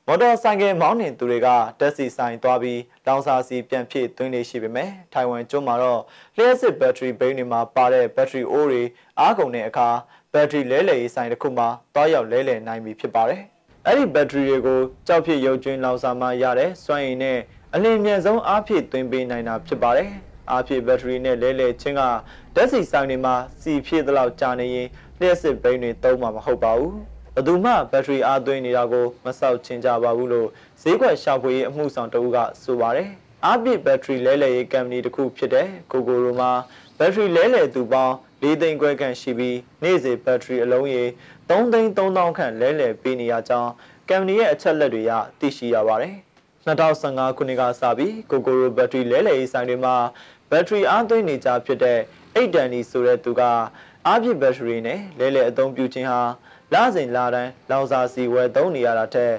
မော်တော်ဆိုင်ကယ်မောင်းနှင်သူတွေကတက်စီဆိုင်သွားပြီးလောင်စာစီပြန်ဖြည့်သွင်းနေရှိပေမဲ့ထိုင်ဝမ်ကျွန်းမှာတော့လျှက်စစ်ဘက်ထရီဘိန်းတွေမှာပါတဲ့ဘက်ထရီအိုးတွေအားကုန်တဲ့အခါဘက်ထရီလဲလှယ်ရေးဆိုင်တစ်ခုမှာတွားရောက်လဲလှယ်နိုင်ပြီဖြစ်ပါတယ်။အဲ့ဒီဘက်ထရီတွေကိုကြောက်ဖြစ်ရုပ်ကျွင်းလောင်စာမှရတဲ့စွမ်းရည်နဲ့အလင်းမြန်ဆုံးအားဖြည့်သွင်းပေးနိုင်တာဖြစ်ပါတယ်။အားဖြည့်ဘက်ထရီနဲ့လဲလှယ်ခြင်းကတက်စီဆိုင်တွေမှာစီဖြည့်သလောက်ကြာနေရင်လျှက်စစ်ဘိန်းတွေသုံးမှာမဟုတ်ပါဘူး။ဘယ်သူမှဘက်ထရီအားသွင်းနေတာကိုမဆောက်ချင်ကြပါဘူးလို့ဈေးကွက်ရှာဖွေရေးအမှုဆောင်တဦးကဆိုပါတယ်။အားပြည့်ဘက်ထရီလဲလှယ်ရေးကမ္ပဏီတစ်ခုဖြစ်တဲ့ကိုကိုရိုမှာဘက်ထရီလဲလှယ်သူပေါင်း၄သိန်းခွဲခန့်ရှိပြီးနေ့စဉ်ဘက်ထရီအလုံးရေ3သိန်း3000ခန့်လဲလှယ်ပေးနေရကြောင်းကမ္ပဏီရဲ့အချက်လက်တွေရသိရှိရပါတယ်။2015ခုနှစ်ကစပြီးကိုကိုရိုဘက်ထရီလဲလှယ်ရေးဆိုင်တွေမှာဘက်ထရီအားသွင်းနေကြဖြစ်တဲ့8တန်ဒီဆိုတဲ့သူကအားပြည့်ဘက်ထရီနဲ့လဲလှယ်အသုံးပြုခြင်းဟာလစဉ်လာတိုင်းလောင်စာစီဝယ်သုံးနေရတာထက်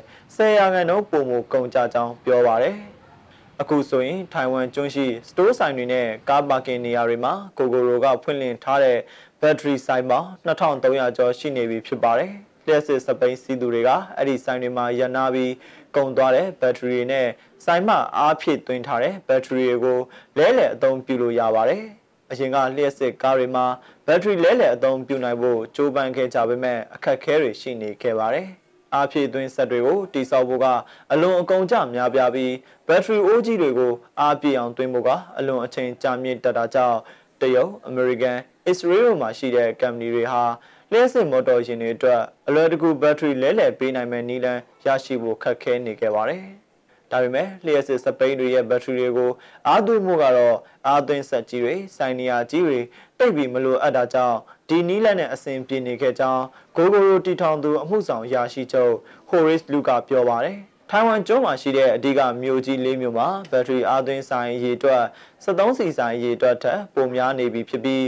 10%ပိုမိုကုန်ကြကြောင်းပြောပါတယ်။အခုဆိုရင်ထိုင်ဝမ်ကျွန်းရှိစတိုးဆိုင်တွေနဲ့ကားပါကင်နေရာတွေမှာကိုကိုရိုကဖွင့်လှစ်ထားတဲ့ဘက်ထရီဆိုင်ပေါင်း2300ကျော်ရှိနေပြီဖြစ်ပါတယ်။လျှက်စစ်စပိန်စီးသူတွေကအဲ့ဒီဆိုင်တွေမှာရနာပြီးကုန်သွားတဲ့ဘက်ထရီနဲ့ဆိုင်မှအားဖြည့်သွင်းထားတဲ့ဘက်ထရီတွေကိုလဲလှယ်အသုံးပြုလို့ရပါတယ်။အရင်ကလျှက်စစ်ကားတွေမှာဘက်ထရီလဲလှယ်အသုံးပြုနိုင်ဖို့ကြိုးပမ်းခဲ့ကြပေမဲ့အခက်အခဲတွေရှိနေခဲ့ပါတယ်။အားဖြည့်သွင်းဆက်တွေကိုတိစောက်ဖို့ကအလွန်အကုန်ကြများပြားပြီးဘက်ထရီအိုးကြီးတွေကိုအားပြည့်အောင်သွင်းဖို့ကအလွန်အချိန်ကြာမြင့်တတ်တာကြောင့်တရုတ်၊အမေရိကန်၊အစ္စရေးတို့မှာရှိတဲ့ကုမ္ပဏီတွေဟာလျှက်စစ်မော်တော်ယာဉ်တွေအတွက်အလွယ်တကူဘက်ထရီလဲလှယ်ပေးနိုင်မဲ့နည်းလမ်းရရှိဖို့ခက်ခဲနေခဲ့ပါတယ်။ဒါပေမဲ့လျှက်စစ်စပိန်တွေရဲ့ဘက်ထရီတွေကိုအားသွင်းမှုကတော့အားသွင်းဆက်ကြီးတွေဆိုင်နေရာကြီးတွေတိတ်ပြီးမလိုအပ်တာကြောင့်ဒီနီးလန်းနဲ့အဆင်ပြေနေခဲ့ကြောင်းကိုကိုရိုတီထောင်သူအမှုဆောင်ရာရှိချုပ်ဟိုရစ်လူကပြောပါတယ်။ထိုင်ဝမ်ကျွန်းမှာရှိတဲ့အဓိကမြို့ကြီး၄မြို့မှာဘက်ထရီအားသွင်းဆိုင်ရေအတွက်73စီဆိုင်ရေအတွက်ထက်ပိုများနေပြီဖြစ်ပြီး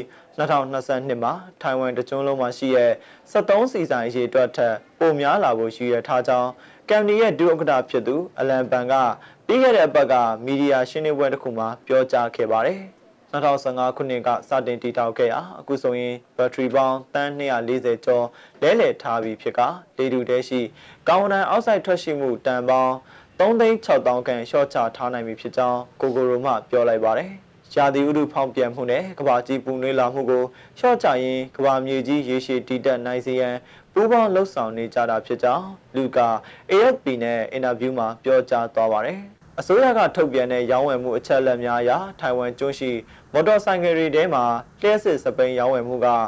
2022မှာထိုင်ဝမ်တကျွန်းလုံးမှာရှိတဲ့73စီဆိုင်ရေအတွက်ထက်ပိုများလာဖို့ရှိရထားကြောင်းကမ္ပဏီရဲ့ဒုဥက္ကဋ္ဌဖြစ်သူအလန်ပန်ကပြီးခဲ့တဲ့အပတ်ကမီဒီယာရှင်းလင်းပွဲတစ်ခုမှာပြောကြားခဲ့ပါတယ်။2015ခုနှစ်ကစတင်တည်ထောင်ခဲ့ရာအခုဆိုရင်ဘက်ထရီပေါင်းတန်း240ကျော်လဲလှယ်ထားပြီးဖြစ်ကလေတူတဲရှိကောင်းတန်းအောက်ဆိုင်ထွက်ရှိမှုတန်ပေါင်း3,600,000ခန့်ရှော့ချထားနိုင်ပြီဖြစ်ကြောင်းကိုကိုရိုမှပြောလိုက်ပါတယ်။ရာသီဥတုဖောက်ပြန်မှုနဲ့ကမ္ဘာကြီးပူနွေးလာမှုကိုရှော့ချရင်းကမ္ဘာမြေကြီးရေရှည်တည်တတ်နိုင်စေရန်ပူးပေါင်းလှုပ်ဆောင်နေကြတာဖြစ်ကြောင်းလူက AFP နဲ့အင်တာဗျူးမှာပြောကြားသွားပါတယ်။အစိုးရကထုတ်ပြန်တဲ့ရောင်းဝယ်မှုအချက်အလက်များအရထိုင်ဝမ်ကျွန်းရှိမော်တော်ဆိုင်ကယ်တွေထဲမှာလျှက်စစ်စပိန်ရောင်းဝယ်မှုက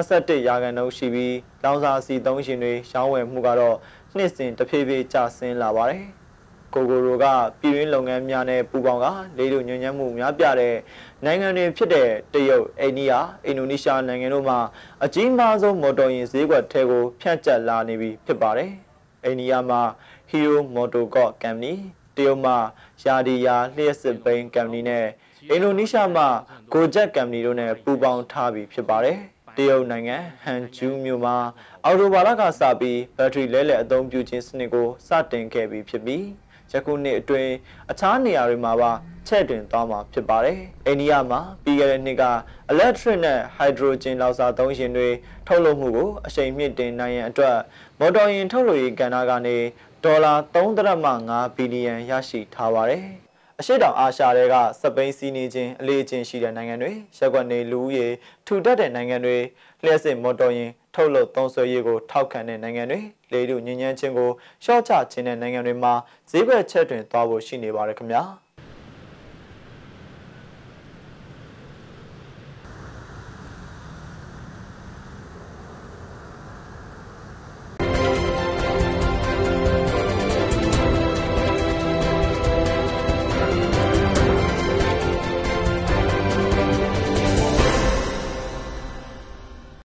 21%ရှိပြီးလောင်စာစီသုံးရှင်တွေရောင်းဝယ်မှုကတော့နှစ်စဉ်တဖြည်းဖြည်းကျဆင်းလာပါတယ်။ကိုကိုရိုကပြည်တွင်းလုပ်ငန်းများနဲ့ပူးပေါင်းကလေတို့ညွှန်ညမ်းမှုများပြတဲ့နိုင်ငံတွေဖြစ်တဲ့တရုတ်၊အိန္ဒိယ၊အင်ဒိုနီးရှားနိုင်ငံတို့မှာအကြီးမားဆုံးမော်တော်ယာဉ်ဈေးကွက်ထဲကိုဖြန့်ကျက်လာနေပြီဖြစ်ပါတယ်။အိန္ဒိယမှာ Hero Motocorp ကုမ္ပဏီ၊တရုတ်မှာယာဒီယာလျှက်စစ်ဘိန်းကုမ္ပဏီနဲ့အင်ဒိုနီးရှားမှာ Gojek ကုမ္ပဏီတို့နဲ့ပူးပေါင်းထားပြီးဖြစ်ပါတယ်။တရုတ်နိုင်ငံဟန်ဂျူးမြို့မှာအော်တိုဘာလကစပြီးဘက်ထရီလဲလှယ်အသုံးပြုခြင်းစနစ်ကိုစတင်ခဲ့ပြီးဖြစ်ပြီးယခုနှစ်အတွင်းအခြားနေရာတွေမှာပါချဲ့တွင်သွားမှာဖြစ်ပါတယ်။အိန္ဒိယမှာပြီးခဲ့တဲ့နှစ်က electric နဲ့ hydrogen လောင်စာသုံးယာဉ်တွေထုတ်လုပ်မှုကိုအရှိန်မြင့်တင်နိုင်ရန်အတွက်မော်တော်ယာဉ်ထုတ်လုပ်ရေးကဏ္ဍကနေဒေါ်လာ3.5 ဘီလီယံရရှိထားပါတယ်။အရှေ့တောင်အာရှတွေကစပိန်စီးနေခြင်းအလေးအကျင့်ရှိတဲ့နိုင်ငံတွေရက်ကွက်နေလူဦးရေထူထပ်တဲ့နိုင်ငံတွေလျှက်စစ်မော်တော်ယာဉ်ထုတ်လုပ်သုံးစွဲရေးကိုထောက်ခံတဲ့နိုင်ငံတွေလေထုညဉ့်ညမ်းခြင်းကိုရှော့ချခြင်းတဲ့နိုင်ငံတွေမှာဈေးကွက်ချက်တွင်သွားဖို့ရှိနေပါတယ်ခင်ဗျာ။